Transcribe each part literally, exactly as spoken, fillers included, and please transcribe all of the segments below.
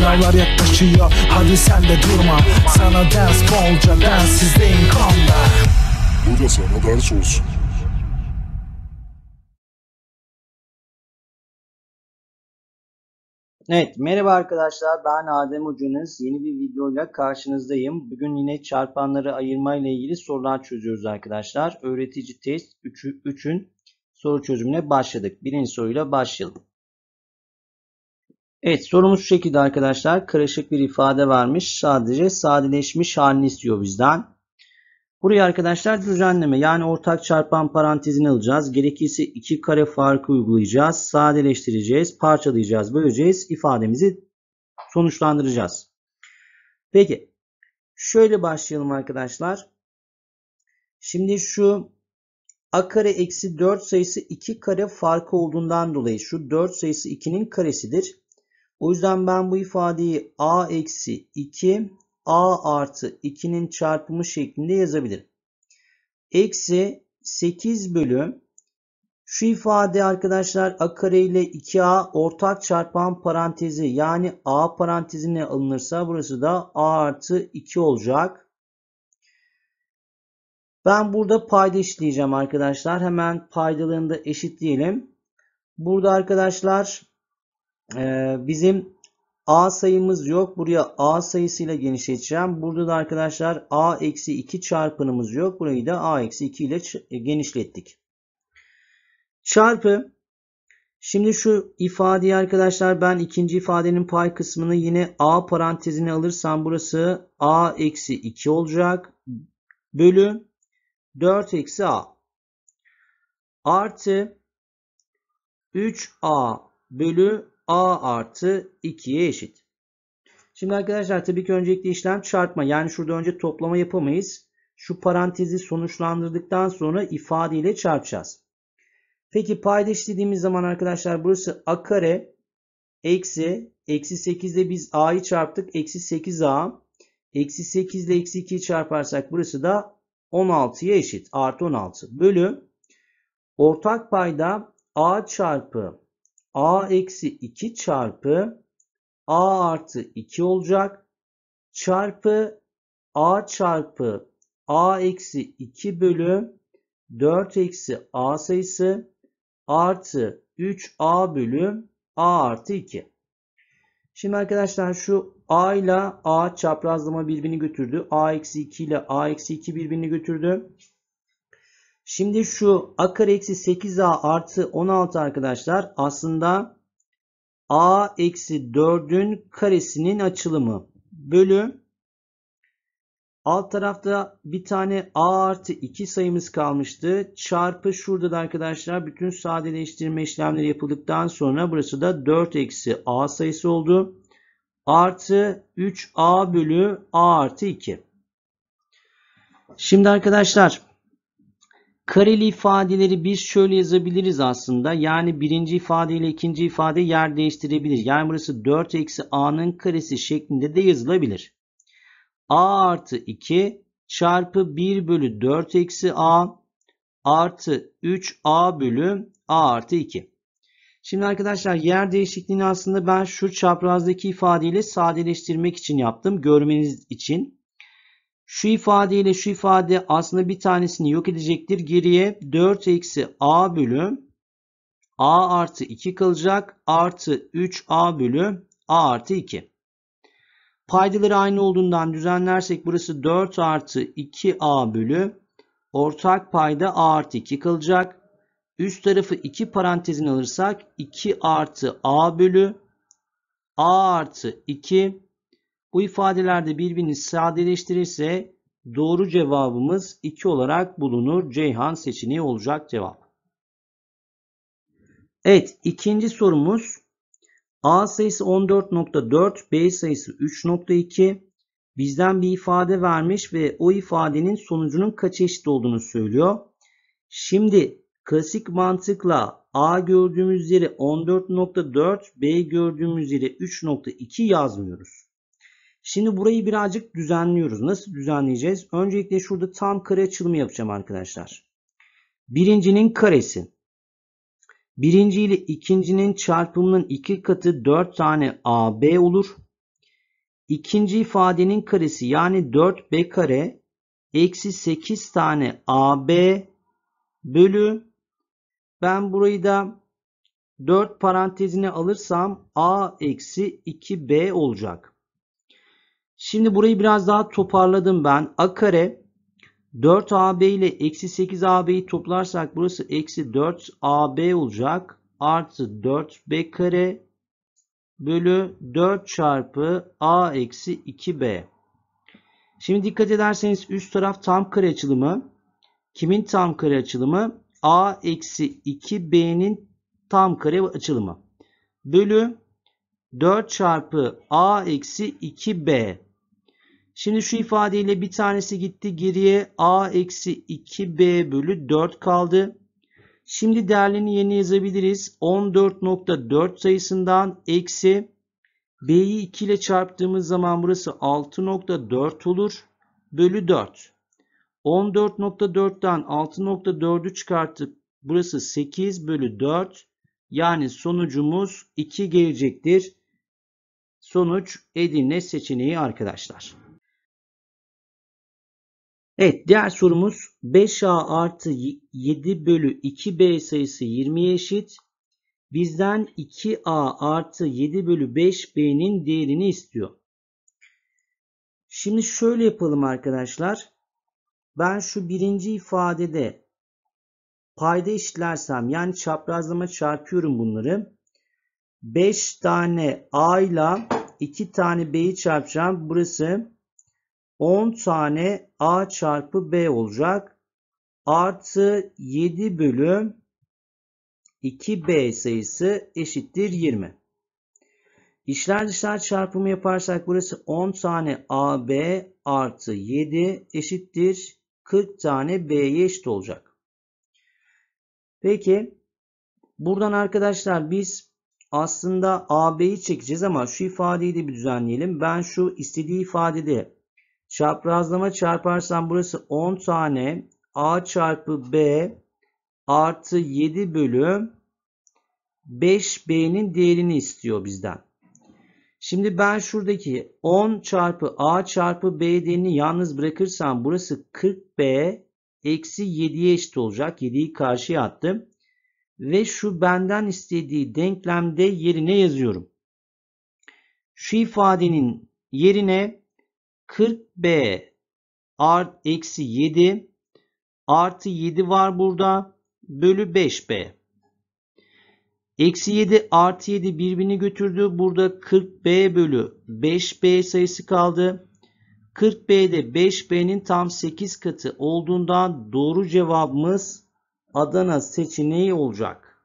Sınavlar yaklaşıyor, hadi sen de durma. Sana ders bolca, densizdeyim kanda. Bu da sana ders olsun. Evet, merhaba arkadaşlar, ben Adem Hocanız. Yeni bir videoyla karşınızdayım. Bugün yine çarpanları ayırma ile ilgili sorular çözüyoruz arkadaşlar. Öğretici test üçün soru çözümüne başladık. Birinci soruyla başlayalım. Evet, sorumuz şu şekilde arkadaşlar. Karışık bir ifade vermiş. Sadece sadeleşmiş halini istiyor bizden. Buraya arkadaşlar düzenleme, yani ortak çarpan parantezini alacağız. Gerekirse iki kare farkı uygulayacağız. Sadeleştireceğiz, parçalayacağız, böleceğiz. İfademizi sonuçlandıracağız. Peki şöyle başlayalım arkadaşlar. Şimdi şu a kare eksi dört sayısı iki kare farkı olduğundan dolayı şu dört sayısı ikinin karesidir. O yüzden ben bu ifadeyi a eksi iki a artı ikinin çarpımı şeklinde yazabilirim. Eksi sekiz bölü şu ifade arkadaşlar a kare ile iki a ortak çarpan parantezi, yani a parantezine alınırsa burası da a artı iki olacak. Ben burada payda eşitleyeceğim arkadaşlar. Hemen paydalarını da eşitleyelim. Burada arkadaşlar e, bizim a sayımız yok. Buraya a sayısıyla genişleteceğim. Burada da arkadaşlar a eksi iki çarpanımız yok. Burayı da a eksi iki ile genişlettik. Çarpı. Şimdi şu ifadeyi arkadaşlar ben ikinci ifadenin pay kısmını yine a parantezine alırsam burası a eksi iki olacak. Bölü dört eksi a. Artı üç a bölü a artı ikiye eşit. Şimdi arkadaşlar tabii ki öncelikle işlem çarpma. Yani şurada önce toplama yapamayız. Şu parantezi sonuçlandırdıktan sonra ifadeyle çarpacağız. Peki payda eşitlediğimiz zaman arkadaşlar burası a kare eksi eksi sekiz ile biz a'yı çarptık. Eksi sekiz a. Eksi sekiz ile eksi ikiyi çarparsak burası da on altıya eşit. Artı on altı. Bölü ortak payda a çarpı a eksi iki çarpı a artı iki olacak. Çarpı a çarpı a eksi iki bölü dört eksi a sayısı artı üç a bölü a artı iki. Şimdi arkadaşlar şu a ile a çaprazlama birbirini götürdü. A eksi iki ile a eksi iki birbirini götürdü. Şimdi şu a kare eksi sekiz a artı on altı arkadaşlar aslında a eksi dördün karesinin açılımı. Bölü alt tarafta bir tane a artı iki sayımız kalmıştı. Çarpı şurada da arkadaşlar bütün sadeleştirme işlemleri yapıldıktan sonra burası da dört eksi a sayısı oldu. Artı üç a bölü a artı iki. Şimdi arkadaşlar kareli ifadeleri biz şöyle yazabiliriz aslında. Yani birinci ifade ile ikinci ifade yer değiştirebilir. Yani burası dört eksi a'nın karesi şeklinde de yazılabilir. A artı iki çarpı bir bölü dört eksi a artı üç a bölü a artı iki. Şimdi arkadaşlar yer değişikliğini aslında ben şu çaprazdaki ifadeyle sadeleştirmek için yaptım. Görmeniz için. Şu ifade ile şu ifade aslında bir tanesini yok edecektir. Geriye dört eksi a bölü a artı iki kalacak. Artı üç a bölü a artı iki. Paydaları aynı olduğundan düzenlersek burası dört artı iki a bölü ortak payda a artı iki kalacak. Üst tarafı iki parantezine alırsak iki artı a bölü a artı iki. Bu ifadelerde birbirini sadeleştirirse doğru cevabımız iki olarak bulunur. Ceyhan seçeneği olacak cevap. Evet, ikinci sorumuz. A sayısı on dört nokta dört, B sayısı üç nokta iki. Bizden bir ifade vermiş ve o ifadenin sonucunun kaç eşit olduğunu söylüyor. Şimdi klasik mantıkla A gördüğümüz yere on dört nokta dört, B gördüğümüz yere üç nokta iki yazmıyoruz. Şimdi burayı birazcık düzenliyoruz. Nasıl düzenleyeceğiz? Öncelikle şurada tam kare açılımı yapacağım arkadaşlar. Birincinin karesi. Birinci ile ikincinin çarpımının iki katı dört tane A B olur. İkinci ifadenin karesi yani dört b kare eksi sekiz tane a b bölü, ben burayı da dört parantezine alırsam a eksi iki b olacak. Şimdi burayı biraz daha toparladım ben. A kare dört a b ile eksi sekiz a b'yi toplarsak burası eksi dört a b olacak. Artı dört b kare bölü dört çarpı a eksi iki b. Şimdi dikkat ederseniz üst taraf tam kare açılımı. Kimin tam kare açılımı? A eksi iki b'nin tam kare açılımı. Bölü dört çarpı a eksi iki b. Şimdi şu ifadeyle bir tanesi gitti. Geriye a eksi iki b bölü dört kaldı. Şimdi değerlerini yerine yazabiliriz. on dört nokta dört sayısından eksi b'yi iki ile çarptığımız zaman burası altı nokta dört olur. Bölü dört. on dört nokta dörtten altı nokta dördü çıkartıp burası sekiz bölü dört. Yani sonucumuz iki gelecektir. Sonuç Edirne seçeneği arkadaşlar. Evet, diğer sorumuz beş a artı yedi bölü iki b sayısı yirmiye eşit. Bizden iki a artı yedi bölü beş b'nin değerini istiyor. Şimdi şöyle yapalım arkadaşlar. Ben şu birinci ifadede payda eşitlersem, yani çaprazlama çarpıyorum bunları. beş tane a ile iki tane b'yi çarpacağım. Burası on tane a çarpı b olacak. Artı yedi bölü iki b sayısı eşittir yirmi. İçler dışlar çarpımı yaparsak burası on tane a b artı yedi eşittir kırk tane b'ye eşit olacak. Peki buradan arkadaşlar biz aslında a b'yi çekeceğiz ama şu ifadeyi de bir düzenleyelim. Ben şu istediği ifadede çaprazlama çarparsam burası on tane a çarpı b artı yedi bölü beş b'nin değerini istiyor bizden. Şimdi ben şuradaki on çarpı a çarpı b değerini yalnız bırakırsam burası kırk b eksi yediye eşit olacak. yediyi karşıya attım. Ve şu benden istediği denklemde yerine yazıyorum. Şu ifadenin yerine kırk b art eksi yedi artı yedi var burada bölü beş b. Eksi yedi artı yedi birbirini götürdü. Burada kırk b bölü beş b sayısı kaldı. kırk b'de beş b'nin tam sekiz katı olduğundan doğru cevabımız Adana seçeneği olacak.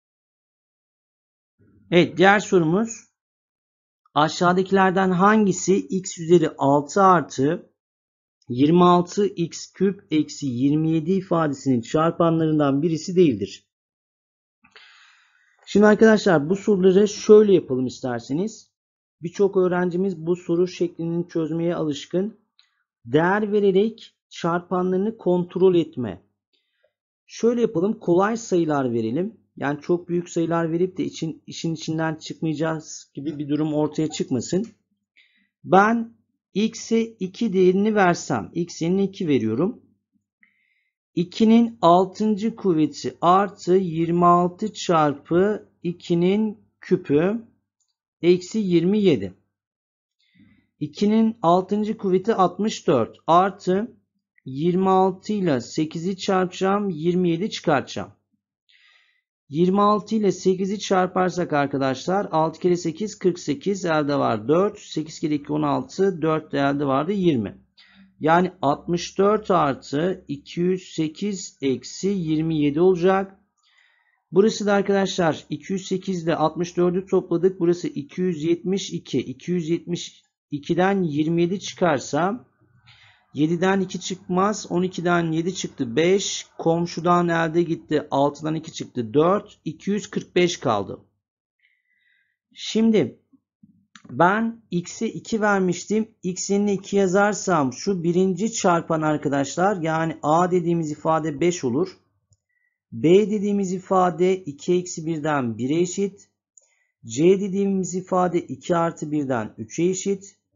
Evet, diğer sorumuz. Aşağıdakilerden hangisi x üzeri altı artı yirmi altı x küp eksi yirmi yedi ifadesinin çarpanlarından birisi değildir? Şimdi arkadaşlar bu soruları şöyle yapalım isterseniz. Birçok öğrencimiz bu soru şeklini çözmeye alışkın. Değer vererek çarpanlarını kontrol etme. Şöyle yapalım, kolay sayılar verelim. Yani çok büyük sayılar verip de için, işin içinden çıkmayacağız gibi bir durum ortaya çıkmasın. Ben x'e iki değerini versem, x yerine iki veriyorum. ikinin altıncı kuvveti artı yirmi altı çarpı ikinin küpü eksi yirmi yedi. ikinin altıncı kuvveti altmış dört artı yirmi altı ile sekizi çarpacağım, yirmi yedi çıkartacağım. yirmi altı ile sekizi çarparsak arkadaşlar altı kere sekiz kırk sekiz, elde var dört. sekiz kere iki on altı, dört de elde vardı yirmi. Yani altmış dört artı iki yüz sekiz eksi yirmi yedi olacak. Burası da arkadaşlar iki yüz sekiz ile altmış dördü topladık. Burası iki yüz yetmiş iki. iki yüz yetmiş ikiden yirmi yedi çıkarsa yediden iki çıkmaz. on ikiden yedi çıktı beş. Komşudan elde gitti. altıdan iki çıktı dört. iki yüz kırk beş kaldı. Şimdi ben x'e iki vermiştim. X yerine iki yazarsam şu birinci çarpan arkadaşlar, yani a dediğimiz ifade beş olur. B dediğimiz ifade iki eksi birden bire eşit. C dediğimiz ifade iki artı birden üçe eşit.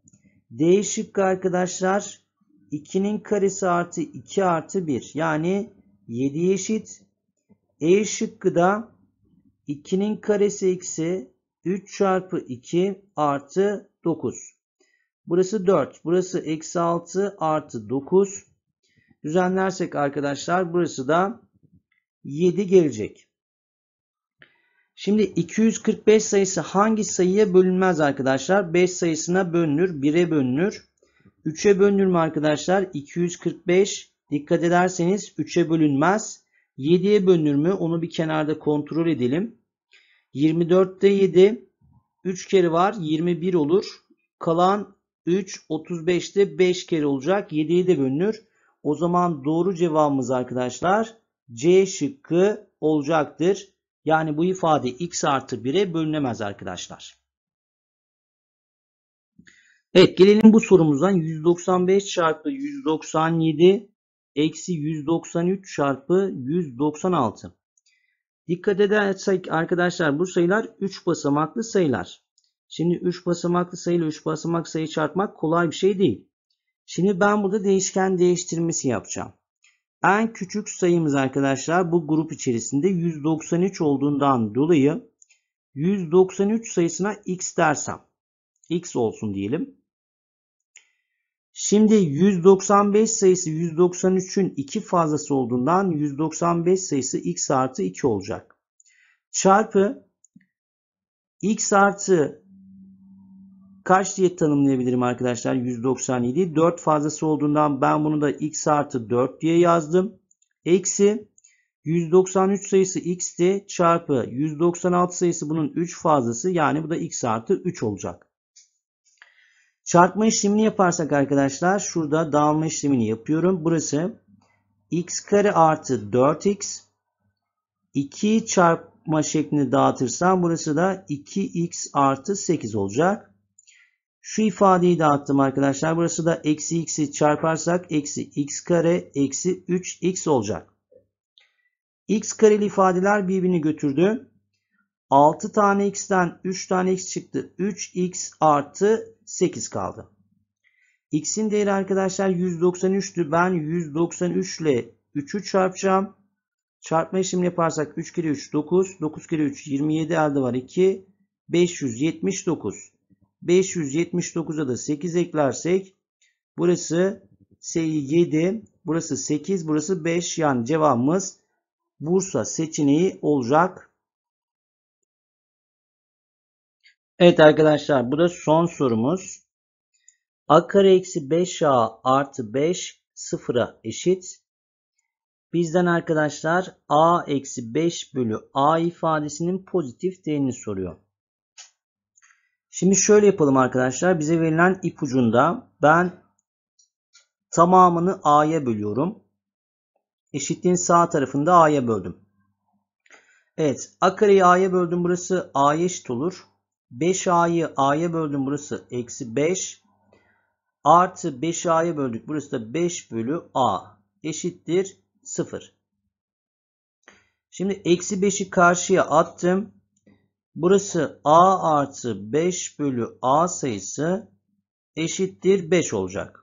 D şıkkı arkadaşlar ikinin karesi artı iki artı bir yani yediye eşit. E şıkkı da ikinin karesi eksi üç çarpı iki artı dokuz. Burası dört. Burası eksi altı artı dokuz. Düzenlersek arkadaşlar burası da yedi gelecek. Şimdi iki yüz kırk beş sayısı hangi sayıya bölünmez arkadaşlar? beş sayısına bölünür, bire bölünür. üçe bölünür mü arkadaşlar? iki yüz kırk beş dikkat ederseniz üçe bölünmez. yediye bölünür mü? Onu bir kenarda kontrol edelim. yirmi dörtte yedi üç kere var yirmi bir olur. Kalan üç otuz beşte beş kere olacak. yediye de bölünür. O zaman doğru cevabımız arkadaşlar C şıkkı olacaktır. Yani bu ifade x artı bire bölünemez arkadaşlar. Evet, gelelim bu sorumuzdan. yüz doksan beş çarpı yüz doksan yedi eksi yüz doksan üç çarpı yüz doksan altı. Dikkat edersek arkadaşlar bu sayılar üç basamaklı sayılar. Şimdi üç basamaklı sayıyla üç basamak sayı çarpmak kolay bir şey değil. Şimdi ben burada değişken değiştirmesi yapacağım. En küçük sayımız arkadaşlar bu grup içerisinde yüz doksan üç olduğundan dolayı yüz doksan üç sayısına x dersem, x olsun diyelim. Şimdi yüz doksan beş sayısı yüz doksan üçün iki fazlası olduğundan yüz doksan beş sayısı x artı iki olacak. Çarpı x artı kaç diye tanımlayabilirim arkadaşlar? yüz doksan yedi. dört fazlası olduğundan ben bunu da x artı dört diye yazdım. Eksi yüz doksan üç sayısı x'ti. Çarpı yüz doksan altı sayısı bunun üç fazlası. Yani bu da x artı üç olacak. Çarpma işlemini yaparsak arkadaşlar şurada dağılma işlemini yapıyorum. Burası x kare artı dört x. ikiyi çarpma şeklinde dağıtırsam burası da iki x artı sekiz olacak. Şu ifadeyi dağıttım arkadaşlar. Burası da eksi x'i çarparsak eksi x kare eksi üç x olacak. X kareli ifadeler birbirini götürdü. altı tane x'ten üç tane x çıktı. üç x artı sekiz kaldı. X'in değeri arkadaşlar yüz doksan üç'tü. Ben yüz doksan üç ile üç'ü çarpacağım. Çarpma işlemini yaparsak üç kere üç dokuz. dokuz kere üç yirmi yedi, elde var iki. beş yüz yetmiş dokuz. beş yüz yetmiş dokuz'a da sekiz eklersek burası yedi, burası sekiz, burası beş. Yani cevabımız Bursa seçeneği olacak. Evet arkadaşlar, bu da son sorumuz. A kare eksi beş a artı beş sıfıra eşit. Bizden arkadaşlar a eksi beş bölü a ifadesinin pozitif değerini soruyor. Şimdi şöyle yapalım arkadaşlar. Bize verilen ipucunda ben tamamını a'ya bölüyorum. Eşitliğin sağ tarafında a'ya böldüm. Evet, a kareyi a'ya böldüm. Burası a'ya eşit olur. beş a'yı a'ya böldüm. Burası eksi beş. Artı beş a'ya böldük. Burası da beş bölü a eşittir sıfır. Şimdi eksi beşi karşıya attım. Burası a artı beş bölü a sayısı eşittir beş olacak.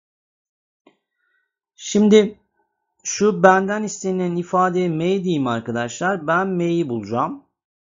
Şimdi şu benden istenilen ifadeye m diyeyim arkadaşlar. Ben m'yi bulacağım.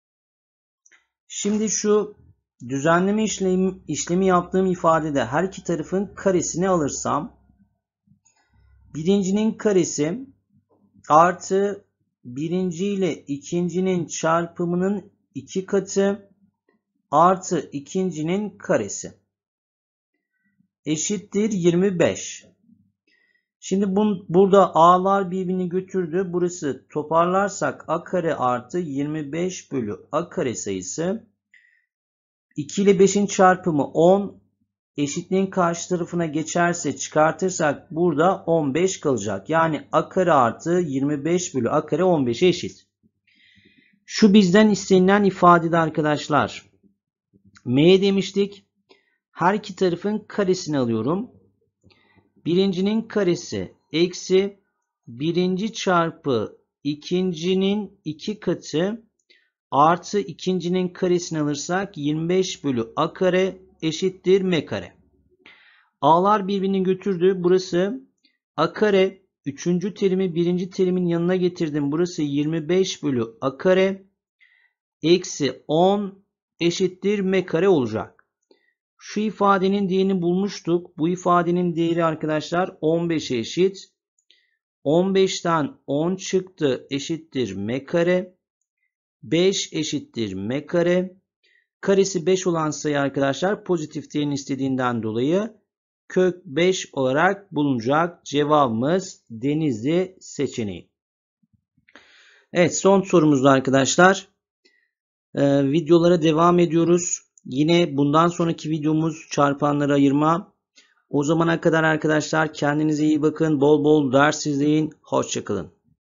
Şimdi şu düzenleme işlemi, işlemi yaptığım ifadede her iki tarafın karesini alırsam birincinin karesi artı birinci ile ikincinin çarpımının iki katı artı ikincinin karesi eşittir yirmi beş. Şimdi bu, burada a'lar birbirini götürdü. Burası toparlarsak a kare artı yirmi beş bölü a kare sayısı iki ile beşin çarpımı on. Eşitliğin karşı tarafına geçerse çıkartırsak burada on beş kalacak. Yani a kare artı yirmi beş bölü a kare on beşe eşit. Şu bizden istenilen ifadede arkadaşlar m demiştik. Her iki tarafın karesini alıyorum. Birincinin karesi eksi birinci çarpı ikincinin iki katı artı ikincinin karesini alırsak yirmi beş bölü a kare eşittir m kare. A'lar birbirini götürdü. Burası a kare. Üçüncü terimi birinci terimin yanına getirdim. Burası yirmi beş bölü a kare. Eksi on eşittir m kare olacak. Şu ifadenin değerini bulmuştuk. Bu ifadenin değeri arkadaşlar on beşe eşit. on beşten on çıktı eşittir m kare. beş eşittir m kare. Karesi beş olan sayı arkadaşlar pozitif değerini istediğinden dolayı kök beş olarak bulunacak. Cevabımız Denizli seçeneği. Evet, son sorumuzda arkadaşlar ee, videolara devam ediyoruz. Yine bundan sonraki videomuz çarpanları ayırma. O zamana kadar arkadaşlar kendinize iyi bakın. Bol bol ders izleyin. Hoşça kalın.